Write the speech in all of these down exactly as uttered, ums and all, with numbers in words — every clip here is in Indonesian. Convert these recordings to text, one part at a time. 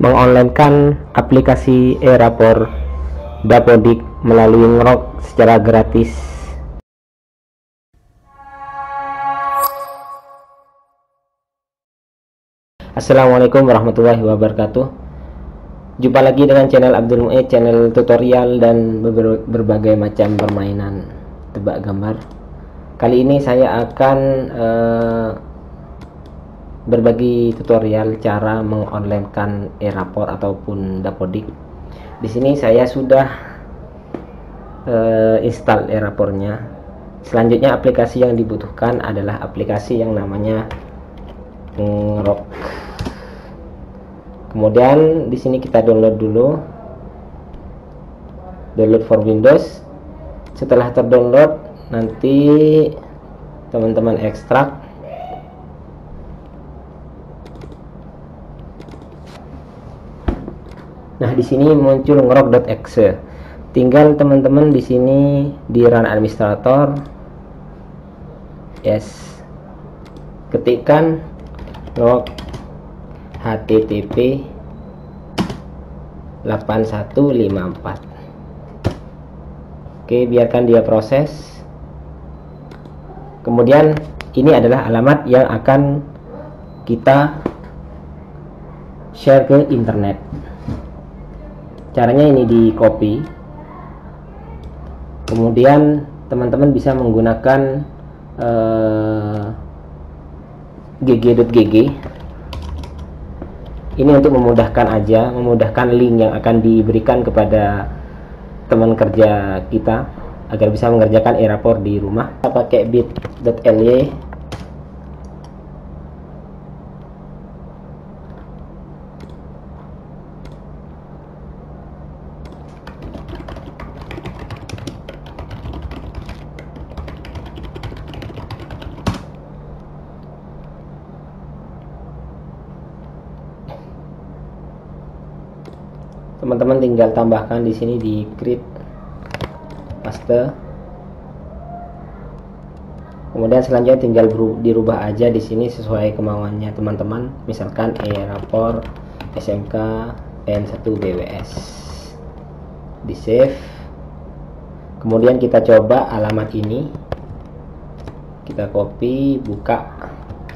mengonlinekan aplikasi e-rapor Dapodik melalui Ngrok secara gratis. Assalamualaikum warahmatullahi wabarakatuh. Jumpa lagi dengan channel Abdul Mu'id, channel tutorial dan ber berbagai macam permainan tebak gambar. Kali ini saya akan uh, berbagi tutorial cara mengonlinekan e-rapor ataupun Dapodik. Di sini saya sudah uh, install e-rapornya. Selanjutnya aplikasi yang dibutuhkan adalah aplikasi yang namanya Ngrok. Kemudian di sini kita download dulu, download for Windows. Setelah terdownload, nanti teman-teman ekstrak. Nah, di sini muncul ngrok.exe. Tinggal teman-teman di sini di run administrator, yes, ketikkan ngrok H T T P delapan satu lima empat. Oke, biarkan dia proses. Kemudian ini adalah alamat yang akan kita share ke internet. Caranya ini di copy. Kemudian teman-teman bisa menggunakan uh, gg.gg. Ini untuk memudahkan aja, memudahkan link yang akan diberikan kepada teman kerja kita agar bisa mengerjakan e-rapor di rumah. Kita pakai bit.ly. Teman-teman tinggal tambahkan di sini di create, paste. Kemudian selanjutnya tinggal dirubah aja di sini sesuai kemauannya teman-teman. Misalkan e-rapor S M K N satu B W S. Di save. Kemudian kita coba alamat ini. Kita copy, buka.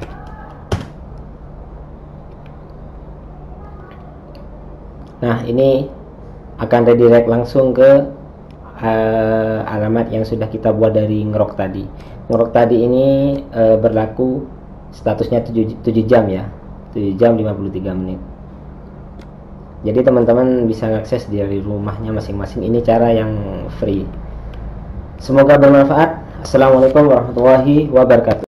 Nah, ini akan redirect langsung ke uh, alamat yang sudah kita buat dari Ngrok tadi. Ngrok tadi ini uh, berlaku statusnya tujuh jam ya, tujuh jam lima puluh tiga menit. Jadi teman-teman bisa mengakses dari rumahnya masing-masing. Ini cara yang free. Semoga bermanfaat. Assalamualaikum warahmatullahi wabarakatuh.